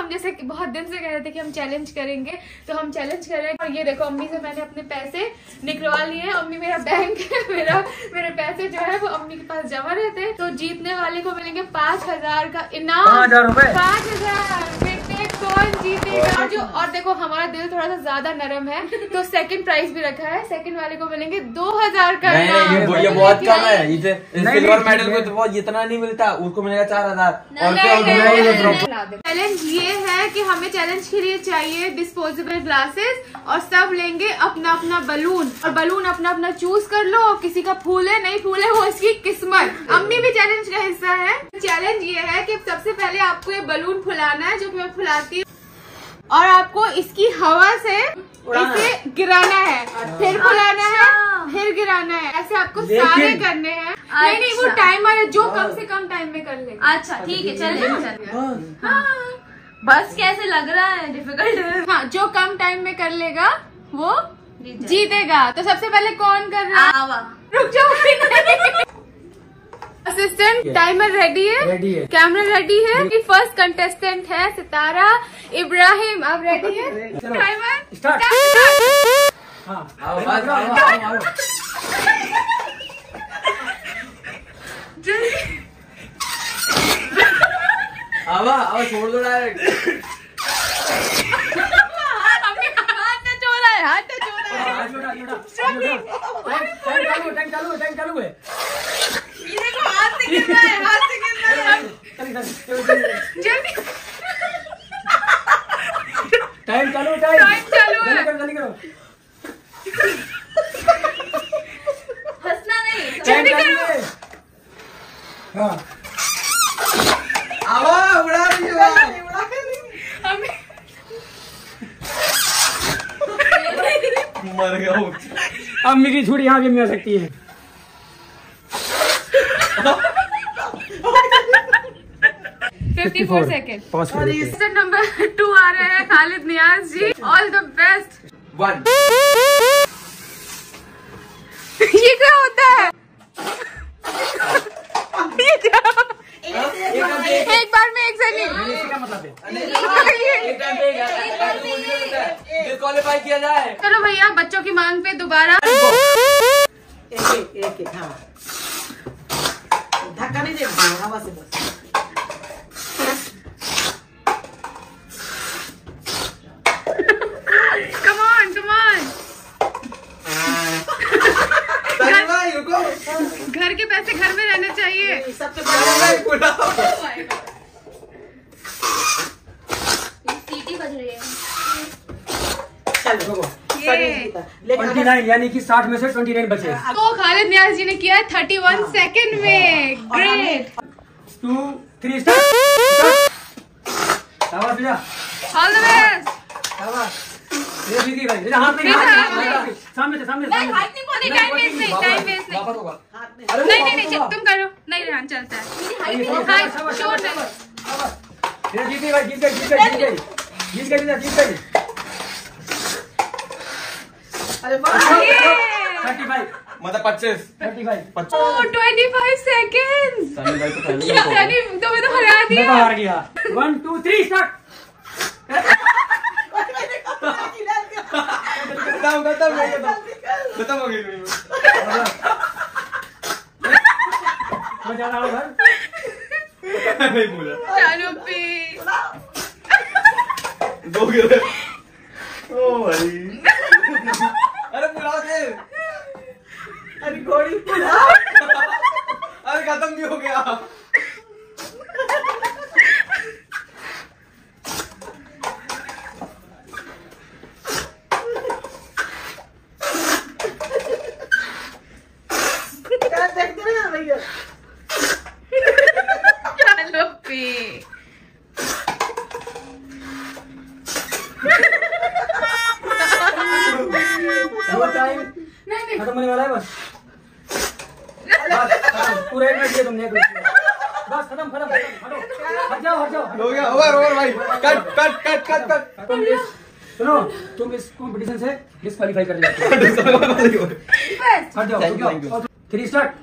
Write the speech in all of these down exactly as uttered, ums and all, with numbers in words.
हम जैसे कि बहुत दिन से कह रहे थे कि हम चैलेंज करेंगे, तो हम चैलेंज कर रहे हैं। और ये देखो अम्मी से मैंने अपने पैसे निकलवा लिए हैं। अम्मी मेरा बैंक है, मेरा मेरे पैसे जो है वो अम्मी के पास जमा रहते हैं। तो जीतने वाले को मिलेंगे पाँच हजार का इनाम। पाँच हजार रूपए पाँच हजार देखते कौन जीतेगा। और जो और देखो हमारा दिल थोड़ा सा ज्यादा नरम है, तो सेकंड प्राइज भी रखा है। सेकंड वाले को मिलेंगे दो हजार का इनाम। ये बहुत कम है, इसे सिल्वर मेडल को तो इतना नहीं मिलता, उसको मिलेगा चार हजार। चैलेंज ये है कि हमें चैलेंज के लिए चाहिए डिस्पोजेबल ग्लासेस, और सब लेंगे अपना अपना बलून, और बलून अपना अपना चूज कर लो। किसी का फूले नहीं फूले वो इसकी किस्मत। अम्मी भी चैलेंज का हिस्सा है। चैलेंज ये है कि सबसे पहले आपको ये बलून फुलाना है, जो कि मैं फुलाती हूँ, और आपको इसकी हवा से इसे गिराना है, फिर फुलाना है, फिर गिराना है। ऐसे आपको सारे करने हैं। अच्छा। नहीं नहीं वो टाइमर है, जो कम से कम टाइम में कर ले। अच्छा ठीक है, चलिए चलिए। हाँ बस कैसे लग रहा है, डिफिकल्ट है। हाँ जो कम टाइम में कर लेगा वो जीतेगा। तो सबसे पहले कौन कर रहा है? रुक जाओ। असिस्टेंट टाइमर रेडी है, रेडी है, कैमरा रेडी है। कि फर्स्ट कंटेस्टेंट है सितारा इब्राहिम। आप रेडी है? Timer start. हाँ आओ आओ आओ। आवा आवा छोड़ दो डायरेक्ट। हाथ तो छोड़ा है, हाथ तो छोड़ा है। हाथ छोड़ा छोड़ा। टाइम चालू टाइम चालू टाइम चालू है। ये देखो हाथ से गिर रहा है, हाथ से गिर रहा है। जल्दी टाइम चालू टाइम टाइम चालू है। जल्दी करो जल्दी करो। हंसना नहीं, जल्दी करो। हाँ आवा उड़ा रही हो। मर गया। अम्मी की छुरी यहाँ भी मिल सकती है। Fifty four second. Number two आ रहे हैं Khalid Niyaz ji. All the best. One. ये क्या होता है? ये क्या? एक बार में एक सेकंड। डिस्क्वालीफाई किया जाए। चलो भैया बच्चों की मांग पे दोबारा। एक एक एक हाँ धक्का नहीं देना, हवा से बस। Come on, come on. घर के पैसे घर में रहने चाहिए। सबसे सीटी बज रही है। चलो उनतीस यानी कि साठ में से उनतीस बचे। तो खालिद नियाज जी ने किया थर्टी वन सेकेंड में। ग्रेट। Two three start. शाबाश बेटा। All the best. शाबाश। ये दीदी भाई हाथ में सामने से सामने नहीं हाथ नहीं पहुंची। टाइम वेस्ट नहीं, टाइम वेस्ट नहीं। वापस होगा। नहीं नहीं नहीं तुम करो। नहीं ध्यान चलता है। हाँ शोर नहीं। जीत गई भाई, जीत गई जीत गई जीत गई जीत गई जीत गई। अरे थर्टी फाइव मतलब पच्चीस। Thirty five twenty five second. तुम्हें तो हरा मैं दिया। तो हार गया। One two three start. खत्म खत्म खत्म हो गई। मैं जा रहा हूँ घर। नहीं बोला। चलो पे दो गिरे। ओ भाई अरे बुलाओ दे। अरे घोड़ी बुलाओ। अरे खत्म भी हो गया। देखते ना भैया। चलो पे टाइम नहीं खत्म होने वाला है बस। बस पूरा एक मिनट दिया तुमने। बस खत्म खत्म हटो हट जाओ हट जाओ। हो गया ओवर ओवर भाई। Cut cut cut cut cut. तुम इस सुनो तुम इस कंपटीशन से डिस्क्वालीफाई कर जाते हो। हट जाओ। Three start.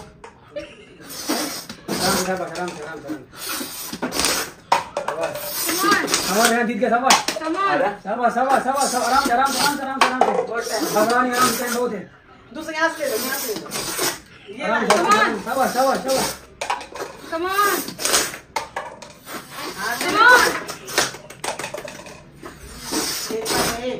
आराम से आराम से आराम से। हमारे यहाँ जीत गया शाबाश कमाल। शाबाश शाबाश शाबाश शाबाश आराम से आराम से आराम से आराम से भगवान आराम से बहुत है दूसरे यहाँ से ले लो, यहाँ से ले लो। ये आराम वाला। से शाबाश शाबाश शाबाश कमाल हाँ, से लो। कमाल एक वाला एक।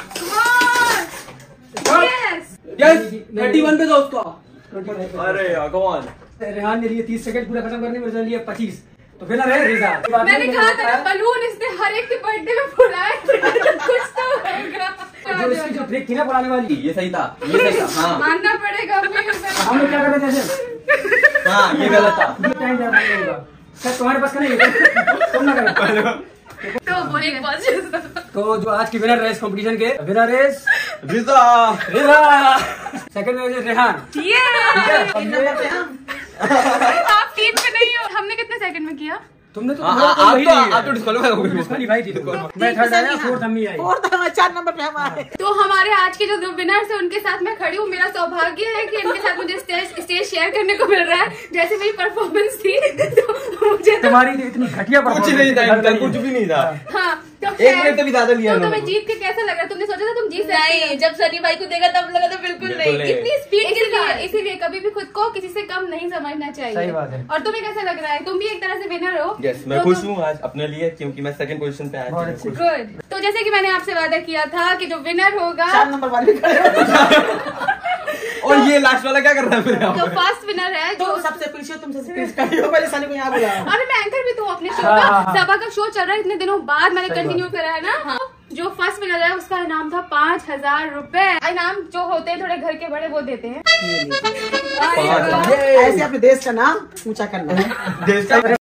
कमाल यस। यस थर्टी वन पे था उसका। अरे अरे यार कम ऑन। रेहान ने लिए तीस सेकंड पूरा खत्म करने में लिए पच्चीस तो फिर है रिजा मैंने कहा था ना बलून इसने हर एक के बर्थडे में फुलाए कुछ तो होगा। जो इसकी जो ट्रिक थी ना बुलाने वाली ये सही था, ये सही था। हाँ मानना पड़ेगा अपने हम लोग क्या करते थे ऐसे हाँ ये गलत था। टाइम ज्यादा लगेगा सर तुम्हारे पास का नहीं है तुम ना करो तो बोलिए तो जो आज की विनर रेस कंपटीशन के winner race Riza Riza second में रेहान ये तीन नंबर पे हम। आप तीन पे नहीं हो। हमने कितने सेकंड में किया? तुमने तो हाँ, आप तो आप तो डिस्क्वालीफाई हो गए। डिस्क्वालीफाई थी मैं थर्ड आया फोर्थ अम्मी आई फोर्थ हमारे चार नंबर पे हम आए। तो हमारे आज के जो विनर्स है उनके साथ मैं खड़ी हूँ। मेरा सौभाग्य है कि इनके साथ मुझे स्टेज स्टेज शेयर करने को मिल रहा है। जैसे मेरी परफॉर्मेंस थी तो मुझे तो तुम्हारी इतनी घटिया कुछ नहीं था इनका, कुछ भी नहीं था। हाँ तो एक मिनट भी ज्यादा लिया तो इन्होंने। तुम्हें जीत के कैसा लग रहा है? तुमने सोचा था तुम जीत सकते नहीं, हो? जब सनी भाई को देखा तब लगा था बिल्कुल बिल्कुल नहीं। नहीं। इतनी स्पीड के इसीलिए साथ इसीलिए कभी भी खुद को किसी से कम नहीं समझना चाहिए। सही बात है। और तुम्हें कैसा लग रहा है? तुम भी एक तरह से विनर हो। यस मैं तो खुश तुम- हूँ आज अपने लिए क्योंकि मैं सेकंड पोजीशन पे आया बहुत था। अच्छी। गुड। तो जैसे कि मैंने आपसे वादा किया था कि जो विनर होगा चार नंबर वाले भी खड़े हो। और ये लास्ट वाला क्या कर रहा है फिर यहाँ जो पे? फर्स्ट विनर है तो जो सबसे पीछे तुमसे पीछे खड़ी हो पहले सनी को यहाँ बुलाया। अरे मैं एंकर भी तो हूँ अपने शो हाँ, का। हाँ, हाँ। सभा का शो चल रहा है इतने दिनों बाद मैंने सही कंटिन्यू करा है ना। हाँ। जो फर्स्ट विनर है उसका इनाम था पाँच हजार रूपए। इनाम जो होते हैं थोड़े घर के बड़े वो देते हैं। पाँच। अरे वाह। ये- ऐसे अपने देश का नाम ऊंचा करना है। देश का